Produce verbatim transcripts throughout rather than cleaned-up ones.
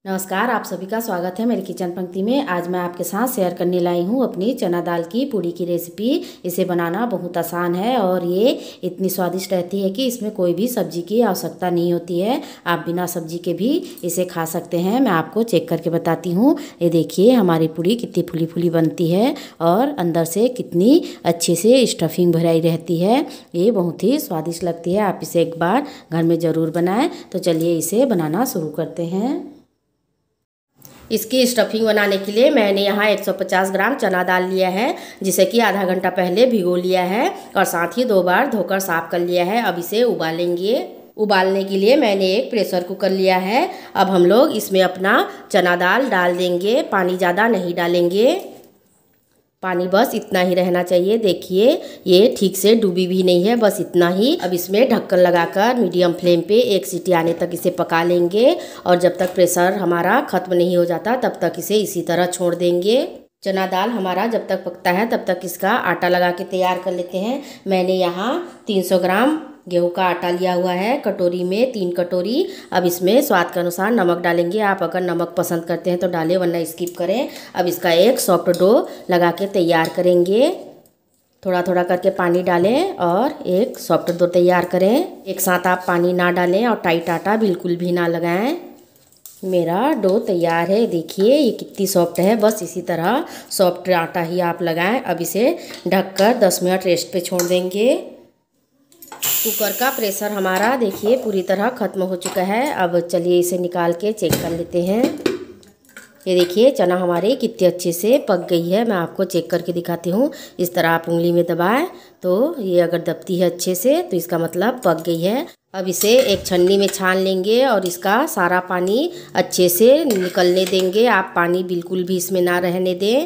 नमस्कार, आप सभी का स्वागत है मेरी किचन पंक्ति में। आज मैं आपके साथ शेयर करने लाई हूँ अपनी चना दाल की पूड़ी की रेसिपी। इसे बनाना बहुत आसान है और ये इतनी स्वादिष्ट रहती है कि इसमें कोई भी सब्जी की आवश्यकता नहीं होती है। आप बिना सब्जी के भी इसे खा सकते हैं। मैं आपको चेक करके बताती हूँ। ये देखिए हमारी पूड़ी कितनी फुली फुली बनती है और अंदर से कितनी अच्छे से स्टफिंग भराई रहती है। ये बहुत ही स्वादिष्ट लगती है। आप इसे एक बार घर में ज़रूर बनाएँ। तो चलिए इसे बनाना शुरू करते हैं। इसकी स्टफिंग बनाने के लिए मैंने यहाँ एक सौ पचास ग्राम चना दाल लिया है, जिसे कि आधा घंटा पहले भिगो लिया है और साथ ही दो बार धोकर साफ कर लिया है। अब इसे उबालेंगे। उबालने के लिए मैंने एक प्रेशर कुकर लिया है। अब हम लोग इसमें अपना चना दाल डाल देंगे। पानी ज़्यादा नहीं डालेंगे, पानी बस इतना ही रहना चाहिए। देखिए ये ठीक से डूबी भी नहीं है, बस इतना ही। अब इसमें ढक्कन लगाकर मीडियम फ्लेम पे एक सीटी आने तक इसे पका लेंगे और जब तक प्रेशर हमारा ख़त्म नहीं हो जाता तब तक इसे इसी तरह छोड़ देंगे। चना दाल हमारा जब तक पकता है तब तक इसका आटा लगा के तैयार कर लेते हैं। मैंने यहाँ तीन सौ ग्राम गेहूं का आटा लिया हुआ है, कटोरी में तीन कटोरी। अब इसमें स्वाद के अनुसार नमक डालेंगे। आप अगर नमक पसंद करते हैं तो डालें, वरना स्किप करें। अब इसका एक सॉफ्ट डो लगा के तैयार करेंगे। थोड़ा थोड़ा करके पानी डालें और एक सॉफ्ट डो तैयार करें। एक साथ आप पानी ना डालें और टाइट आटा बिल्कुल भी ना लगाएं। मेरा डो तैयार है। देखिए ये कितनी सॉफ्ट है। बस इसी तरह सॉफ्ट आटा ही आप लगाएं। अब इसे ढककर दस मिनट रेस्ट पे छोड़ देंगे। कुकर का प्रेशर हमारा देखिए पूरी तरह ख़त्म हो चुका है। अब चलिए इसे निकाल के चेक कर लेते हैं। ये देखिए चना हमारे कितने अच्छे से पक गई है। मैं आपको चेक करके दिखाती हूँ। इस तरह आप उंगली में दबाएं तो ये अगर दबती है अच्छे से तो इसका मतलब पक गई है। अब इसे एक छन्नी में छान लेंगे और इसका सारा पानी अच्छे से निकलने देंगे। आप पानी बिल्कुल भी इसमें ना रहने दें।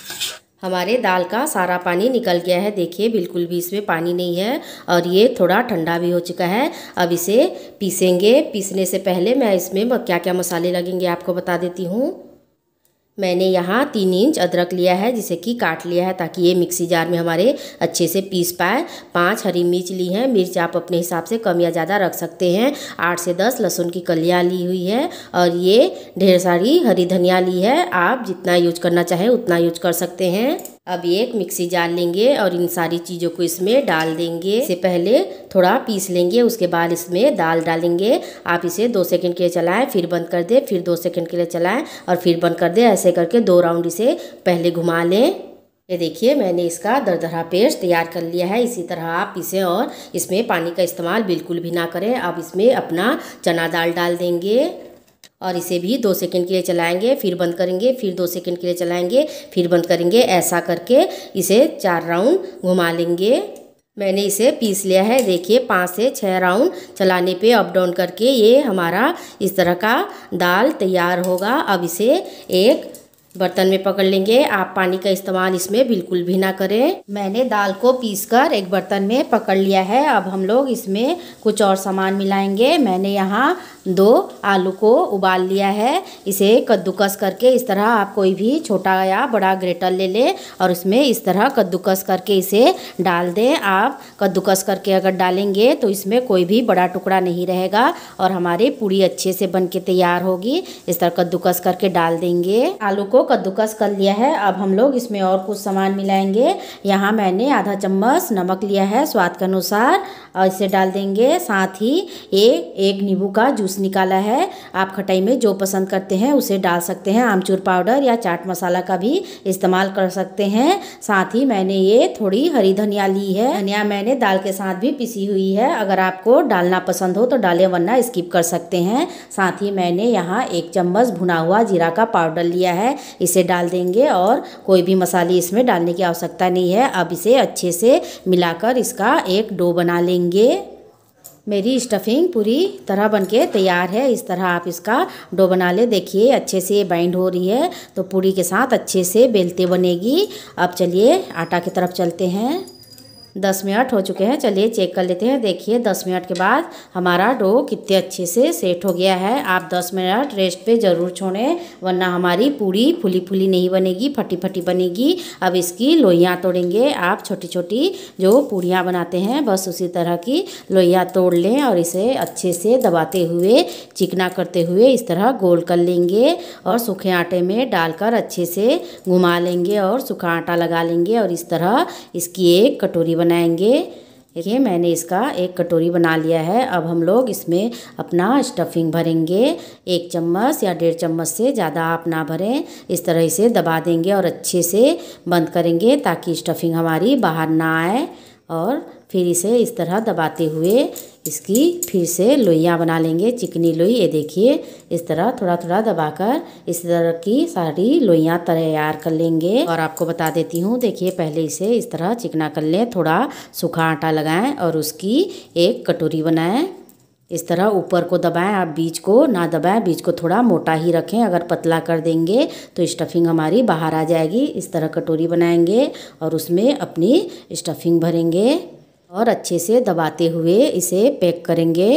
हमारे दाल का सारा पानी निकल गया है। देखिए बिल्कुल भी इसमें पानी नहीं है और ये थोड़ा ठंडा भी हो चुका है। अब इसे पीसेंगे। पीसने से पहले मैं इसमें क्या क्या मसाले लगेंगे आपको बता देती हूँ। मैंने यहाँ तीन इंच अदरक लिया है, जिसे कि काट लिया है ताकि ये मिक्सी जार में हमारे अच्छे से पीस पाए। पांच हरी मिर्च ली है। मिर्च आप अपने हिसाब से कम या ज़्यादा रख सकते हैं। आठ से दस लहसुन की कलियाँ ली हुई है और ये ढेर सारी हरी धनिया ली है। आप जितना यूज करना चाहें उतना यूज कर सकते हैं। अब एक मिक्सी जार लेंगे और इन सारी चीज़ों को इसमें डाल देंगे। इससे पहले थोड़ा पीस लेंगे, उसके बाद इसमें दाल डालेंगे। आप इसे दो सेकंड के लिए चलाएं, फिर बंद कर दें, फिर दो सेकंड के लिए चलाएं और फिर बंद कर दें। ऐसे करके दो राउंड इसे पहले घुमा लें। ये देखिए मैंने इसका दरदरा पेस्ट तैयार कर लिया है। इसी तरह आप इसे और इसमें पानी का इस्तेमाल बिल्कुल भी ना करें। अब इसमें अपना चना दाल डाल देंगे और इसे भी दो सेकंड के लिए चलाएंगे, फिर बंद करेंगे, फिर दो सेकंड के लिए चलाएंगे, फिर बंद करेंगे। ऐसा करके इसे चार राउंड घुमा लेंगे। मैंने इसे पीस लिया है। देखिए पाँच से छः राउंड चलाने पे अप डाउन करके ये हमारा इस तरह का दाल तैयार होगा। अब इसे एक बर्तन में पकड़ लेंगे। आप पानी का इस्तेमाल इसमें बिल्कुल भी ना करें। मैंने दाल को पीसकर एक बर्तन में पकड़ लिया है। अब हम लोग इसमें कुछ और सामान मिलाएंगे। मैंने यहाँ दो आलू को उबाल लिया है। इसे कद्दूकस करके इस तरह आप कोई भी छोटा या बड़ा ग्रेटर ले लें और उसमें इस तरह कद्दूकस करके इसे डाल दें। आप कद्दूकस करके अगर डालेंगे तो इसमें कोई भी बड़ा टुकड़ा नहीं रहेगा और हमारी पूड़ी अच्छे से बन के तैयार होगी। इस तरह कद्दूकस करके डाल देंगे। आलू को कद्दूकस कर लिया है। अब हम लोग इसमें और कुछ सामान मिलाएंगे। यहाँ मैंने आधा चम्मच नमक लिया है स्वाद के अनुसार और इसे डाल देंगे। साथ ही ये एक नींबू का जूस निकाला है। आप खटाई में जो पसंद करते हैं उसे डाल सकते हैं। आमचूर पाउडर या चाट मसाला का भी इस्तेमाल कर सकते हैं। साथ ही मैंने ये थोड़ी हरी धनिया ली है। धनिया मैंने दाल के साथ भी पिसी हुई है। अगर आपको डालना पसंद हो तो डालें, वरना स्किप कर सकते हैं। साथ ही मैंने यहाँ एक चम्मच भुना हुआ जीरा का पाउडर लिया है। इसे डाल देंगे और कोई भी मसाले इसमें डालने की आवश्यकता नहीं है। अब इसे अच्छे से मिलाकर इसका एक डो बना लेंगे। मेरी स्टफिंग पूरी तरह बनके तैयार है। इस तरह आप इसका डो बना ले। देखिए अच्छे से बाइंड हो रही है तो पूरी के साथ अच्छे से बेलते बनेगी। अब चलिए आटा की तरफ चलते हैं। दस मिनट हो चुके हैं, चलिए चेक कर लेते हैं। देखिए दस मिनट के बाद हमारा डो कितने अच्छे से सेट हो गया है। आप दस मिनट रेस्ट पे ज़रूर छोड़ें, वरना हमारी पूड़ी फुली फुली नहीं बनेगी, फटी फटी बनेगी। अब इसकी लोइयाँ तोड़ेंगे। आप छोटी छोटी जो पूड़ियाँ बनाते हैं बस उसी तरह की लोइयाँ तोड़ लें और इसे अच्छे से दबाते हुए, चिकना करते हुए इस तरह गोल कर लेंगे और सूखे आटे में डालकर अच्छे से घुमा लेंगे और सूखा आटा लगा लेंगे और इस तरह इसकी एक कटोरी बनाएंगे। देखिए मैंने इसका एक कटोरी बना लिया है। अब हम लोग इसमें अपना स्टफिंग भरेंगे। एक चम्मच या डेढ़ चम्मच से ज़्यादा आप ना भरें। इस तरह इसे दबा देंगे और अच्छे से बंद करेंगे ताकि स्टफिंग हमारी बाहर ना आए। और फिर इसे इस तरह दबाते हुए इसकी फिर से लोइयाँ बना लेंगे, चिकनी लोई। ये देखिए इस तरह थोड़ा थोड़ा दबाकर इस तरह की सारी लोइयाँ तैयार कर लेंगे। और आपको बता देती हूँ, देखिए पहले इसे इस तरह चिकना कर लें, थोड़ा सूखा आटा लगाएं और उसकी एक कटोरी बनाएं। इस तरह ऊपर को दबाएं, आप बीच को ना दबाएं, बीच को थोड़ा मोटा ही रखें। अगर पतला कर देंगे तो स्टफिंग हमारी बाहर आ जाएगी। इस तरह कटोरी बनाएंगे और उसमें अपनी स्टफिंग भरेंगे और अच्छे से दबाते हुए इसे पैक करेंगे।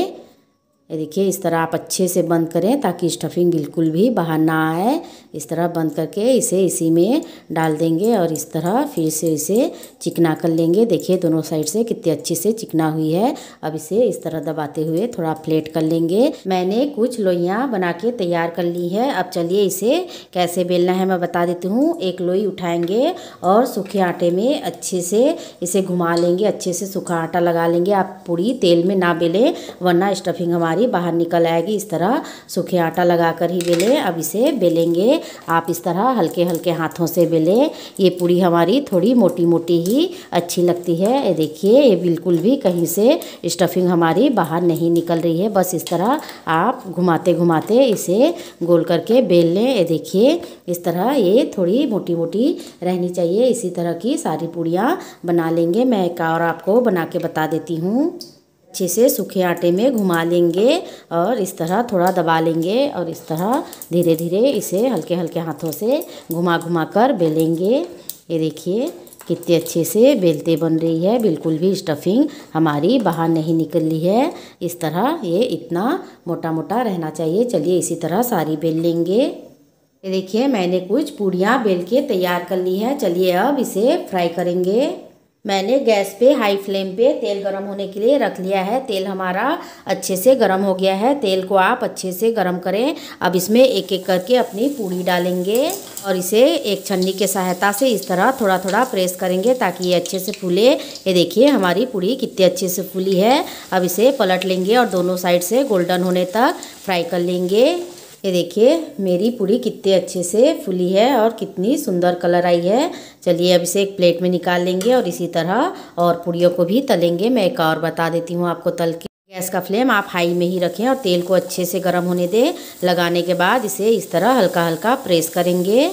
ये देखिए इस तरह आप अच्छे से बंद करें ताकि स्टफिंग बिल्कुल भी बाहर ना आए। इस तरह बंद करके इसे इसी में डाल देंगे और इस तरह फिर से इसे चिकना कर लेंगे। देखिए दोनों साइड से कितनी अच्छी से चिकना हुई है। अब इसे इस तरह दबाते हुए थोड़ा फ्लेट कर लेंगे। मैंने कुछ लोइयाँ बना के तैयार कर ली है। अब चलिए इसे कैसे बेलना है मैं बता देती हूँ। एक लोई उठाएंगे और सूखे आटे में अच्छे से इसे घुमा लेंगे, अच्छे से सूखा आटा लगा लेंगे। आप पूरी तेल में ना बेलें वरना स्टफिंग हमारी बाहर निकल आएगी। इस तरह सूखे आटा लगाकर ही बेलें। अब इसे बेलेंगे आप इस तरह हल्के हल्के हाथों से बेलें। ये पूड़ी हमारी थोड़ी मोटी मोटी ही अच्छी लगती है। ये देखिए ये बिल्कुल भी कहीं से स्टफिंग हमारी बाहर नहीं निकल रही है। बस इस तरह आप घुमाते घुमाते इसे गोल करके बेल लें। ये देखिए इस तरह ये थोड़ी मोटी मोटी रहनी चाहिए। इसी तरह की सारी पूड़ियाँ बना लेंगे। मैं एक और आपको बना के बता देती हूँ। अच्छे से सूखे आटे में घुमा लेंगे और इस तरह थोड़ा दबा लेंगे और इस तरह धीरे धीरे इसे हल्के हल्के हाथों से घुमा घुमा कर बेलेंगे। ये देखिए कितने अच्छे से बेलते बन रही है, बिल्कुल भी स्टफिंग हमारी बाहर नहीं निकल रही है। इस तरह ये इतना मोटा मोटा रहना चाहिए। चलिए इसी तरह सारी बेल लेंगे। ये देखिए मैंने कुछ पूड़ियाँ बेल के तैयार कर ली है। चलिए अब इसे फ्राई करेंगे। मैंने गैस पे हाई फ्लेम पे तेल गरम होने के लिए रख लिया है। तेल हमारा अच्छे से गरम हो गया है। तेल को आप अच्छे से गरम करें। अब इसमें एक एक करके अपनी पूड़ी डालेंगे और इसे एक छन्नी के सहायता से इस तरह थोड़ा थोड़ा प्रेस करेंगे ताकि ये अच्छे से फूले। ये देखिए हमारी पूड़ी कितनी अच्छे से फूली है। अब इसे पलट लेंगे और दोनों साइड से गोल्डन होने तक फ्राई कर लेंगे। ये देखिए मेरी पूड़ी कितने अच्छे से फूली है और कितनी सुंदर कलर आई है। चलिए अब इसे एक प्लेट में निकाल लेंगे और इसी तरह और पूड़ियों को भी तलेंगे। मैं एक और बता देती हूँ आपको तल के। गैस का फ्लेम आप हाई में ही रखें और तेल को अच्छे से गर्म होने दें। लगाने के बाद इसे इस तरह हल्का हल्का प्रेस करेंगे।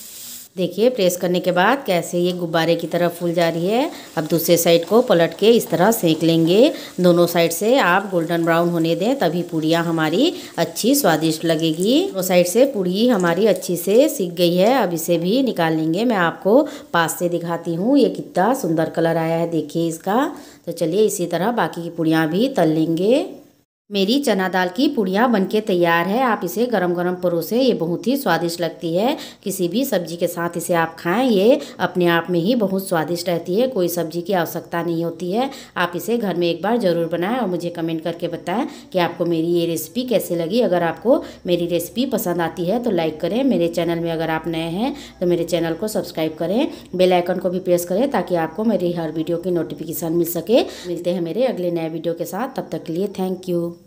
देखिए प्रेस करने के बाद कैसे ये गुब्बारे की तरह फूल जा रही है। अब दूसरे साइड को पलट के इस तरह सेंक लेंगे। दोनों साइड से आप गोल्डन ब्राउन होने दें, तभी पूड़ियाँ हमारी अच्छी स्वादिष्ट लगेगी। दोनों साइड से पूड़ी हमारी अच्छी से सिक गई है। अब इसे भी निकाल लेंगे। मैं आपको पास से दिखाती हूँ ये कितना सुंदर कलर आया है, देखिए इसका। तो चलिए इसी तरह बाकी की पूड़ियाँ भी तल लेंगे। मेरी चना दाल की पूड़ियाँ बनके तैयार है। आप इसे गरम गरम परोसें, ये बहुत ही स्वादिष्ट लगती है। किसी भी सब्जी के साथ इसे आप खाएं, ये अपने आप में ही बहुत स्वादिष्ट रहती है। कोई सब्जी की आवश्यकता नहीं होती है। आप इसे घर में एक बार ज़रूर बनाएं और मुझे कमेंट करके बताएं कि आपको मेरी ये रेसिपी कैसी लगी। अगर आपको मेरी रेसिपी पसंद आती है तो लाइक करें। मेरे चैनल में अगर आप नए हैं तो मेरे चैनल को सब्सक्राइब करें, बेल आइकन को भी प्रेस करें ताकि आपको मेरी हर वीडियो की नोटिफिकेशन मिल सके। मिलते हैं मेरे अगले नए वीडियो के साथ, तब तक के लिए थैंक यू।